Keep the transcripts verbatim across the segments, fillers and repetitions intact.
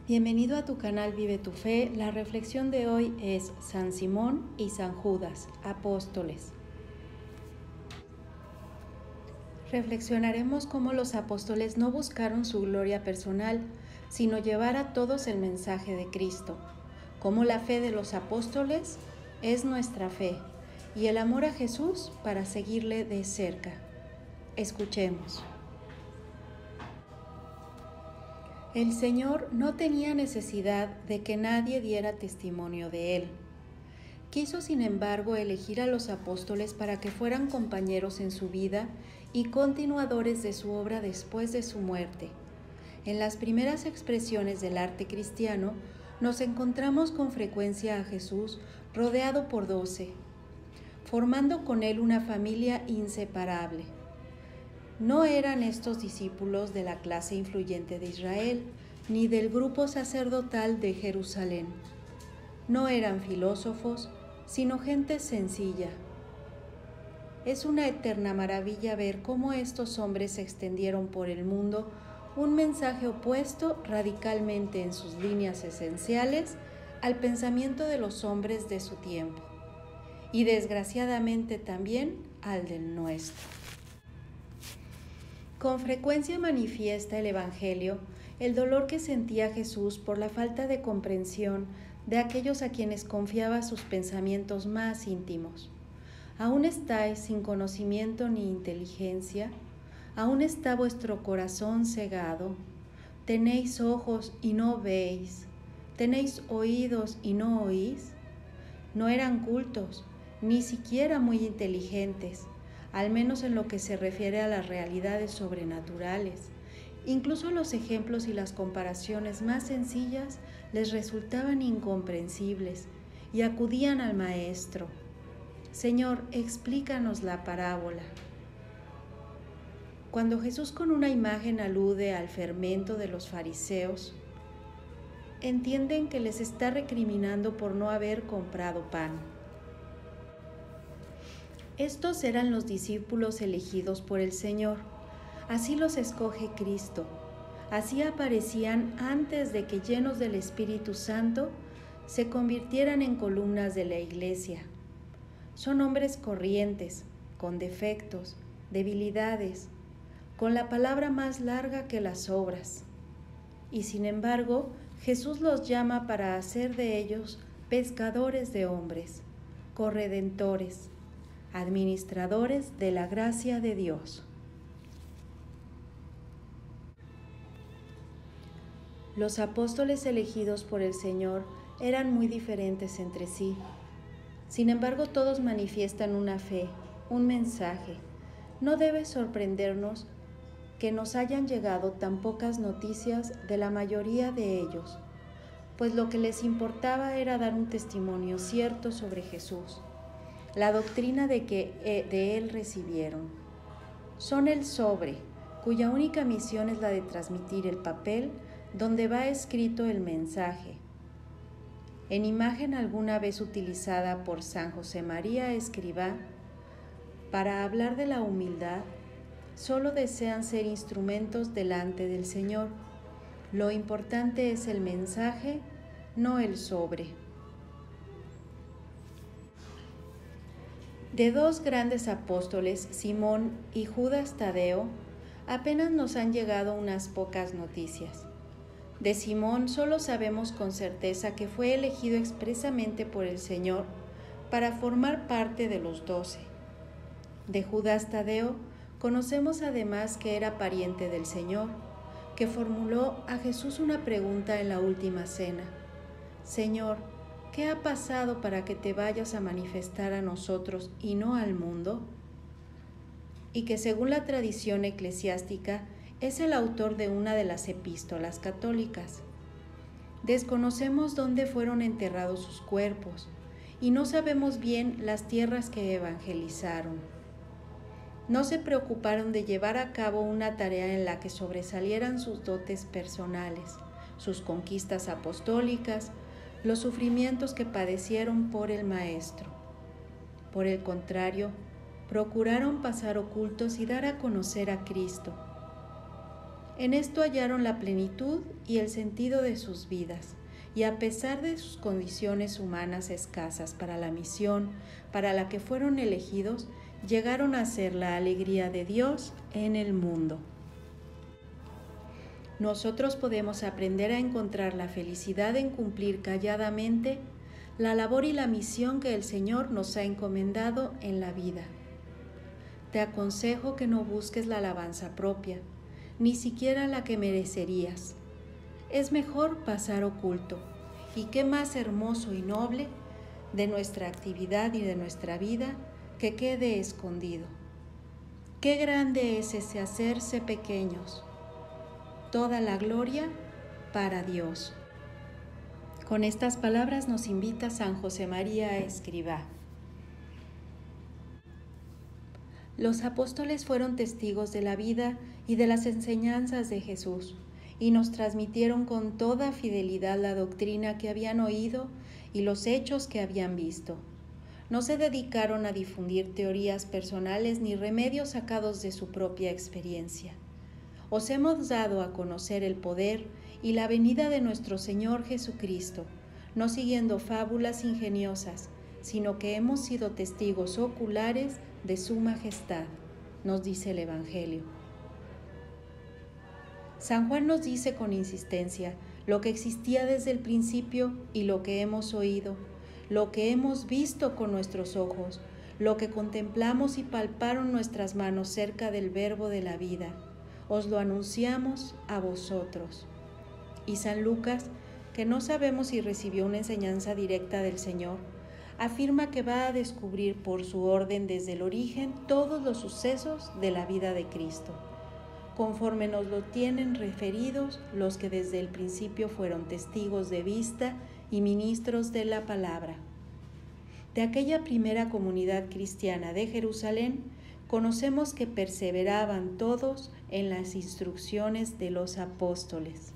Bienvenido a tu canal Vive tu Fe. La reflexión de hoy es San Simón y San Judas, apóstoles. Reflexionaremos cómo los apóstoles no buscaron su gloria personal, sino llevar a todos el mensaje de Cristo. Cómo la fe de los apóstoles es nuestra fe y el amor a Jesús para seguirle de cerca. Escuchemos. El Señor no tenía necesidad de que nadie diera testimonio de Él. Quiso, sin embargo, elegir a los apóstoles para que fueran compañeros en su vida y continuadores de su obra después de su muerte. En las primeras expresiones del arte cristiano, nos encontramos con frecuencia a Jesús rodeado por doce, formando con Él una familia inseparable. No eran estos discípulos de la clase influyente de Israel, ni del grupo sacerdotal de Jerusalén. No eran filósofos, sino gente sencilla. Es una eterna maravilla ver cómo estos hombres extendieron por el mundo un mensaje opuesto radicalmente en sus líneas esenciales al pensamiento de los hombres de su tiempo, y desgraciadamente también al del nuestro. Con frecuencia manifiesta el Evangelio el dolor que sentía Jesús por la falta de comprensión de aquellos a quienes confiaba sus pensamientos más íntimos. ¿Aún estáis sin conocimiento ni inteligencia? ¿Aún está vuestro corazón cegado? ¿Tenéis ojos y no veis? ¿Tenéis oídos y no oís? No eran cultos, ni siquiera muy inteligentes, al menos en lo que se refiere a las realidades sobrenaturales. Incluso los ejemplos y las comparaciones más sencillas les resultaban incomprensibles y acudían al Maestro. Señor, explícanos la parábola. Cuando Jesús con una imagen alude al fermento de los fariseos, entienden que les está recriminando por no haber comprado pan. Estos eran los discípulos elegidos por el Señor. Así los escoge Cristo. Así aparecían antes de que, llenos del Espíritu Santo, se convirtieran en columnas de la Iglesia. Son hombres corrientes, con defectos, debilidades, con la palabra más larga que las obras. Y sin embargo, Jesús los llama para hacer de ellos pescadores de hombres, corredentores, administradores de la gracia de Dios. Los apóstoles elegidos por el Señor eran muy diferentes entre sí. Sin embargo, todos manifiestan una fe, un mensaje. No debe sorprendernos que nos hayan llegado tan pocas noticias de la mayoría de ellos, pues lo que les importaba era dar un testimonio cierto sobre Jesús, la doctrina de que de Él recibieron. Son el sobre, cuya única misión es la de transmitir el papel donde va escrito el mensaje. En imagen alguna vez utilizada por San José María Escrivá, para hablar de la humildad, solo desean ser instrumentos delante del Señor. Lo importante es el mensaje, no el sobre. De dos grandes apóstoles, Simón y Judas Tadeo, apenas nos han llegado unas pocas noticias. De Simón solo sabemos con certeza que fue elegido expresamente por el Señor para formar parte de los doce. De Judas Tadeo conocemos además que era pariente del Señor, que formuló a Jesús una pregunta en la última cena: Señor, ¿qué ha pasado para que te vayas a manifestar a nosotros y no al mundo? Y que según la tradición eclesiástica es el autor de una de las epístolas católicas. Desconocemos dónde fueron enterrados sus cuerpos y no sabemos bien las tierras que evangelizaron. No se preocuparon de llevar a cabo una tarea en la que sobresalieran sus dotes personales, sus conquistas apostólicas, los sufrimientos que padecieron por el Maestro. Por el contrario, procuraron pasar ocultos y dar a conocer a Cristo. En esto hallaron la plenitud y el sentido de sus vidas, y a pesar de sus condiciones humanas escasas para la misión para la que fueron elegidos, llegaron a ser la alegría de Dios en el mundo. Nosotros podemos aprender a encontrar la felicidad en cumplir calladamente la labor y la misión que el Señor nos ha encomendado en la vida. Te aconsejo que no busques la alabanza propia, ni siquiera la que merecerías. Es mejor pasar oculto, y qué más hermoso y noble de nuestra actividad y de nuestra vida que quede escondido. Qué grande es ese hacerse pequeños. Toda la gloria para Dios. Con estas palabras nos invita San José María Escrivá. Los apóstoles fueron testigos de la vida y de las enseñanzas de Jesús, y nos transmitieron con toda fidelidad la doctrina que habían oído y los hechos que habían visto. No se dedicaron a difundir teorías personales ni remedios sacados de su propia experiencia. Os hemos dado a conocer el poder y la venida de nuestro Señor Jesucristo, no siguiendo fábulas ingeniosas, sino que hemos sido testigos oculares de su majestad, nos dice el Evangelio. San Juan nos dice con insistencia lo que existía desde el principio y lo que hemos oído, lo que hemos visto con nuestros ojos, lo que contemplamos y palparon nuestras manos cerca del Verbo de la vida. Os lo anunciamos a vosotros. Y San Lucas, que no sabemos si recibió una enseñanza directa del Señor, afirma que va a descubrir por su orden desde el origen todos los sucesos de la vida de Cristo, conforme nos lo tienen referidos los que desde el principio fueron testigos de vista y ministros de la palabra. De aquella primera comunidad cristiana de Jerusalén, conocemos que perseveraban todos en las instrucciones de los apóstoles.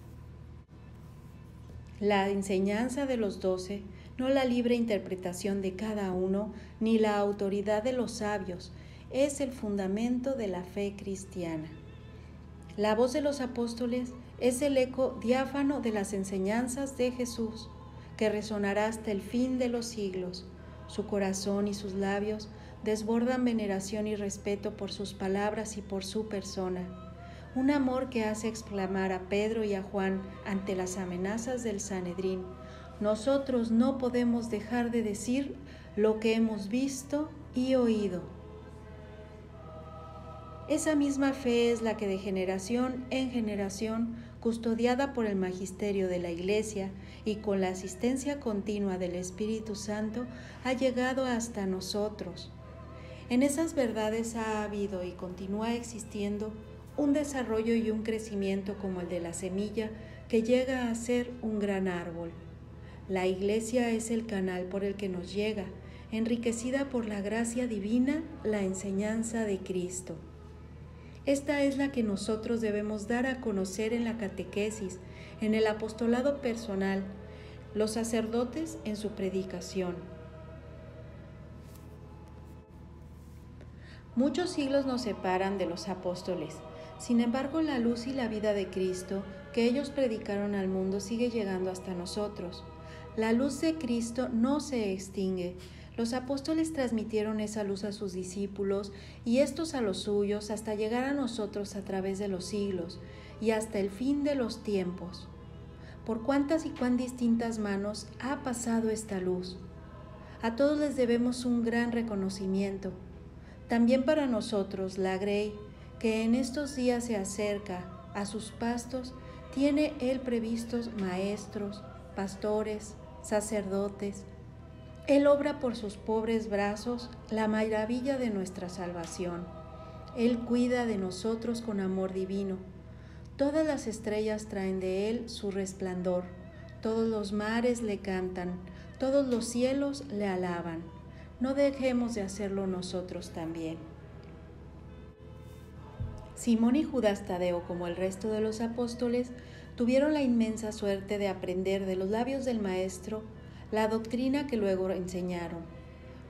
La enseñanza de los doce, no la libre interpretación de cada uno, ni la autoridad de los sabios, es el fundamento de la fe cristiana. La voz de los apóstoles es el eco diáfano de las enseñanzas de Jesús, que resonará hasta el fin de los siglos. Su corazón y sus labios desbordan veneración y respeto por sus palabras y por su persona. Un amor que hace exclamar a Pedro y a Juan ante las amenazas del Sanedrín: nosotros no podemos dejar de decir lo que hemos visto y oído. Esa misma fe es la que de generación en generación, custodiada por el magisterio de la Iglesia y con la asistencia continua del Espíritu Santo, ha llegado hasta nosotros. En esas verdades ha habido y continúa existiendo un desarrollo y un crecimiento como el de la semilla que llega a ser un gran árbol. La Iglesia es el canal por el que nos llega, enriquecida por la gracia divina, la enseñanza de Cristo. Esta es la que nosotros debemos dar a conocer en la catequesis, en el apostolado personal, los sacerdotes en su predicación. Muchos siglos nos separan de los apóstoles. Sin embargo, la luz y la vida de Cristo que ellos predicaron al mundo sigue llegando hasta nosotros. La luz de Cristo no se extingue. Los apóstoles transmitieron esa luz a sus discípulos y estos a los suyos hasta llegar a nosotros a través de los siglos y hasta el fin de los tiempos. ¿Por cuántas y cuán distintas manos ha pasado esta luz? A todos les debemos un gran reconocimiento. También para nosotros, la Grey, que en estos días se acerca a sus pastos, tiene él previstos maestros, pastores, sacerdotes. Él obra por sus pobres brazos la maravilla de nuestra salvación. Él cuida de nosotros con amor divino. Todas las estrellas traen de él su resplandor. Todos los mares le cantan, todos los cielos le alaban. No dejemos de hacerlo nosotros también. Simón y Judas Tadeo, como el resto de los apóstoles, tuvieron la inmensa suerte de aprender de los labios del Maestro la doctrina que luego enseñaron.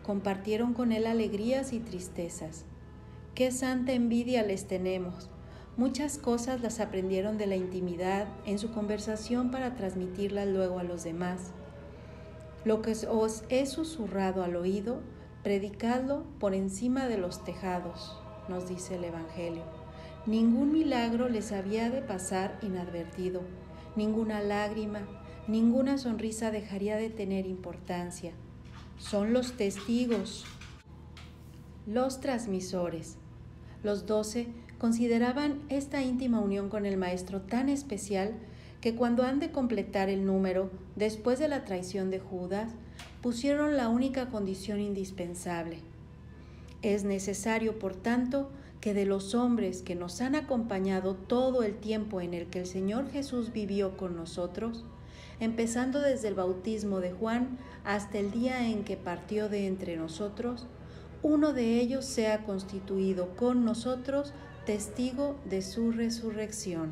Compartieron con él alegrías y tristezas. ¡Qué santa envidia les tenemos! Muchas cosas las aprendieron de la intimidad en su conversación para transmitirlas luego a los demás. Lo que os he susurrado al oído, predicadlo por encima de los tejados, nos dice el Evangelio. Ningún milagro les había de pasar inadvertido, ninguna lágrima, ninguna sonrisa dejaría de tener importancia. Son los testigos, los transmisores. Los doce consideraban esta íntima unión con el Maestro tan especial que cuando han de completar el número, después de la traición de Judas, pusieron la única condición indispensable. Es necesario, por tanto, que de los hombres que nos han acompañado todo el tiempo en el que el Señor Jesús vivió con nosotros, empezando desde el bautismo de Juan hasta el día en que partió de entre nosotros, uno de ellos sea constituido con nosotros testigo de su resurrección.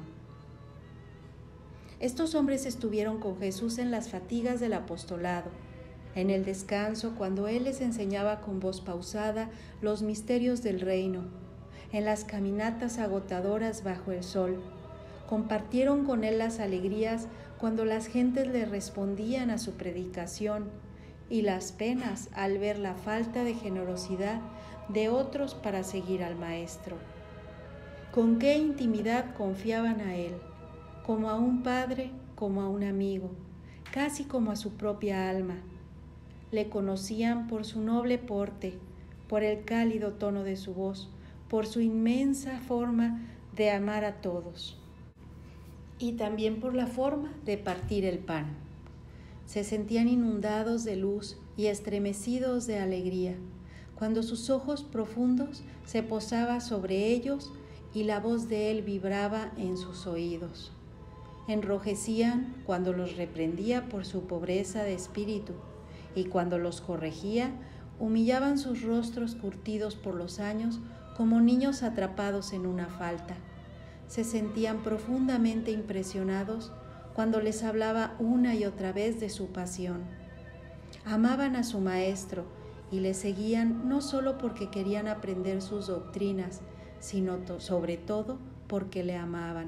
Estos hombres estuvieron con Jesús en las fatigas del apostolado, en el descanso cuando Él les enseñaba con voz pausada los misterios del reino, en las caminatas agotadoras bajo el sol. Compartieron con Él las alegrías cuando las gentes le respondían a su predicación y las penas al ver la falta de generosidad de otros para seguir al Maestro. Con qué intimidad confiaban a Él, como a un padre, como a un amigo, casi como a su propia alma. Le conocían por su noble porte, por el cálido tono de su voz, por su inmensa forma de amar a todos y también por la forma de partir el pan. Se sentían inundados de luz y estremecidos de alegría, cuando sus ojos profundos se posaba sobre ellos y la voz de Él vibraba en sus oídos. Enrojecían cuando los reprendía por su pobreza de espíritu, y cuando los corregía, humillaban sus rostros curtidos por los años como niños atrapados en una falta. Se sentían profundamente impresionados cuando les hablaba una y otra vez de su pasión. Amaban a su Maestro y le seguían no solo porque querían aprender sus doctrinas, sino to- sobre todo porque le amaban.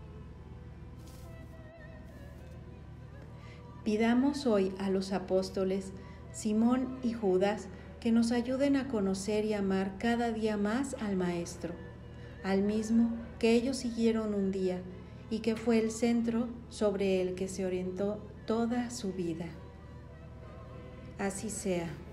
Pidamos hoy a los apóstoles Simón y Judas que nos ayuden a conocer y amar cada día más al Maestro, al mismo que ellos siguieron un día y que fue el centro sobre el que se orientó toda su vida. Así sea.